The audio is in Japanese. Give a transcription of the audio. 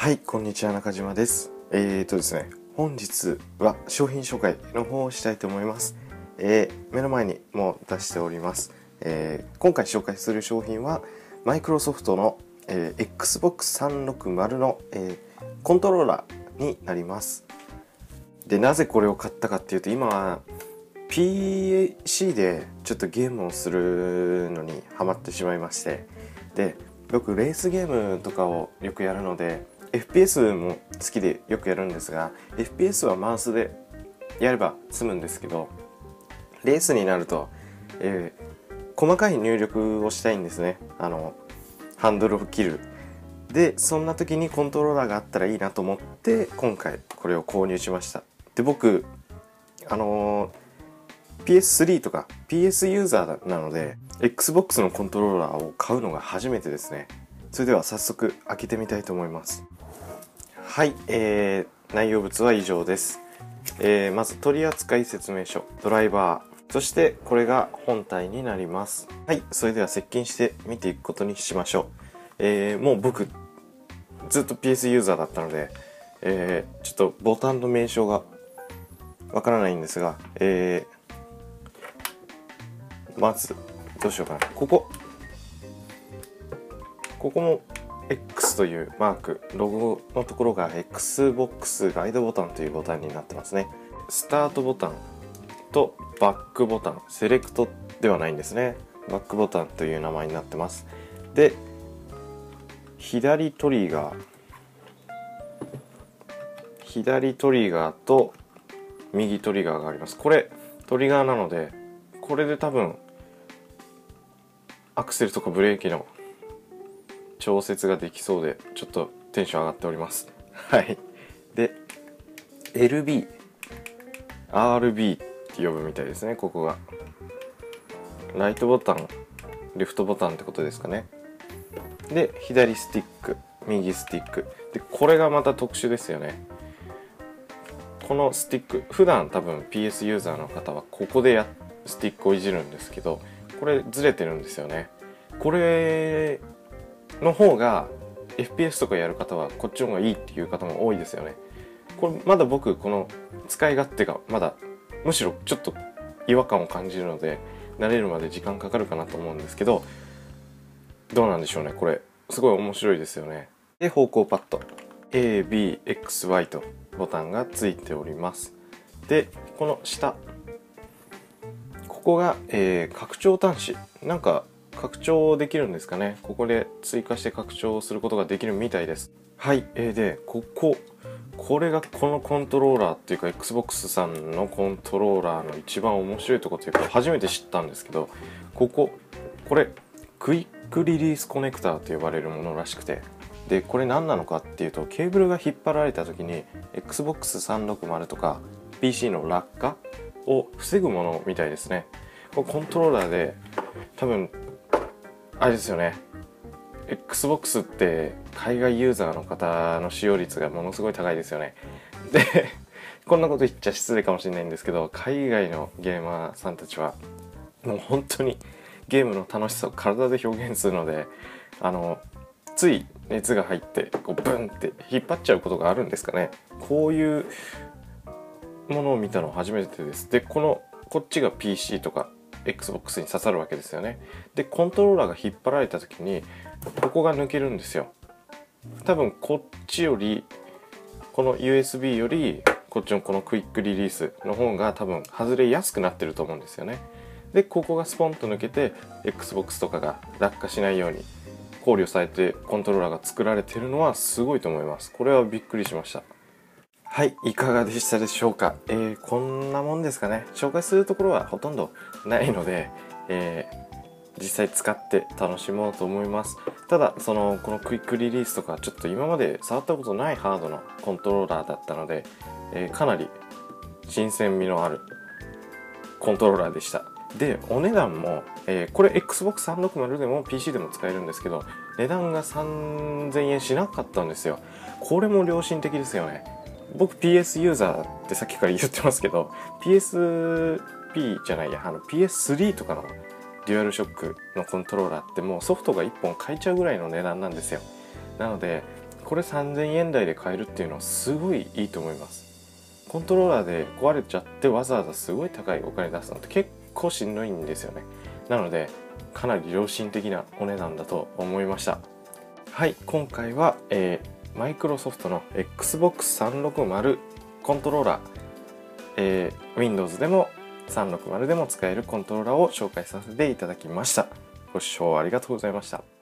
はい、こんにちは、中島です。ですね、本日は商品紹介の方をしたいと思います。目の前にもう出しております。今回紹介する商品は、マイクロソフトの、Xbox 360の、コントローラーになります。で、なぜこれを買ったかっていうと、今は PC でちょっとゲームをするのにハマってしまいまして、で、僕レースゲームとかをよくやるので、FPS も好きでよくやるんですが、 FPS はマウスでやれば済むんですけど、レースになると、細かい入力をしたいんですね。ハンドルを切る。で、そんな時にコントローラーがあったらいいなと思って今回これを購入しました。で、僕PS3 とか PS ユーザーなので Xbox のコントローラーを買うのが初めてですね。それでは早速開けてみたいと思います。はい、内容物は以上です。まず取扱説明書、ドライバー、そしてこれが本体になります。はい、それでは接近して見ていくことにしましょう。もう僕ずっと PS ユーザーだったので、ちょっとボタンの名称がわからないんですが、まずどうしようかな。ここも X というマーク、ロゴのところが Xbox ガイドボタンというボタンになってますね。スタートボタンとバックボタン、セレクトではないんですね。バックボタンという名前になってます。で、左トリガーと右トリガーがあります。これトリガーなので、これで多分アクセルとかブレーキの調節ができそうで、ちょっとテンション上がっております。はい。で、RB って呼ぶみたいですね。ここがライトボタン、レフトボタンってことですかね。で、左スティック、右スティックで、これがまた特殊ですよね。このスティック、普段多分 PS ユーザーの方はここでスティックをいじるんですけど、これずれてるんですよね。これの方が FPS とかやる方はこっちの方がいいっていう方も多いですよね。これまだ僕この使い勝手がまだむしろちょっと違和感を感じるので、慣れるまで時間かかるかなと思うんですけど、どうなんでしょうね。これすごい面白いですよね。で、方向パッド A、B、X、Y とボタンがついております。で、この下、ここが、拡張端子、なんか拡張できるんですかね。ここで追加して拡張することができるみたいです。はい、で、これがこのコントローラーっていうか Xbox さんのコントローラーの一番面白いところというか、初めて知ったんですけど、これクイックリリースコネクターと呼ばれるものらしくて、で、これ何なのかっていうと、ケーブルが引っ張られた時に Xbox 360とか PC の落下を防ぐものみたいですね。これコントローラーで多分あれですよね。Xbox って海外ユーザーの方の使用率がものすごい高いですよね。で、こんなこと言っちゃ失礼かもしれないんですけど、海外のゲーマーさんたちはもう本当にゲームの楽しさを体で表現するので、つい熱が入ってこうブンって引っ張っちゃうことがあるんですかね。こういうものを見たの初めてです。で、こっちが PC とか Xbox に刺さるわけですよね。で、コントローラーが引っ張られた時にここが抜けるんですよ。多分こっちより、この USB よりこっちのこのクイックリリースの方が多分外れやすくなってると思うんですよね。で、ここがスポンと抜けて Xbox とかが落下しないように考慮されてコントローラーが作られているのはすごいと思います。これはびっくりしました。はい、いかがでしたでしょうか。こんなもんですかね。紹介するところはほとんどないので、実際使って楽しもうと思います。ただこのクイックリリースとかちょっと今まで触ったことないハードのコントローラーだったので、かなり新鮮味のあるコントローラーでした。で、お値段も、これ Xbox 360でも PC でも使えるんですけど、値段が3000円しなかったんですよ。これも良心的ですよね。僕 PS ユーザーってさっきから言ってますけど、 PSP じゃないや、PS3 とかのデュアルショックのコントローラーってもうソフトが1本買えちゃうぐらいの値段なんですよ。なのでこれ3000円台で買えるっていうのはすごいいいと思います。コントローラーで壊れちゃってわざわざすごい高いお金出すのって結構しんどいんですよね。なのでかなり良心的なお値段だと思いました。はい、今回は、マイクロソフトの Xbox360 コントローラー、Windows でも360でも使えるコントローラーを紹介させていただきました。ご視聴ありがとうございました。